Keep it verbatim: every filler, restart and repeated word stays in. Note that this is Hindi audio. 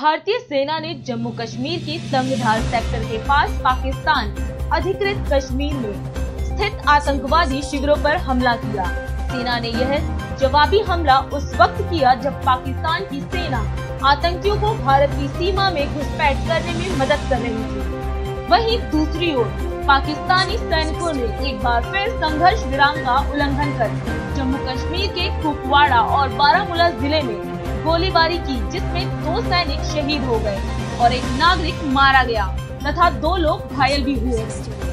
भारतीय सेना ने जम्मू कश्मीर के तंगधार सेक्टर के पास पाकिस्तान अधिकृत कश्मीर में स्थित आतंकवादी शिविरों पर हमला किया। सेना ने यह जवाबी हमला उस वक्त किया जब पाकिस्तान की सेना आतंकियों को भारत की सीमा में घुसपैठ करने में मदद कर रही थी। वहीं दूसरी ओर पाकिस्तानी सैनिकों ने एक बार फिर संघर्ष विराम का उल्लंघन कर जम्मू कश्मीर के कुपवाड़ा और बारामूला जिले में गोलीबारी की, जिसमें दो सैनिक शहीद हो गए और एक नागरिक मारा गया तथा दो लोग घायल भी हुए।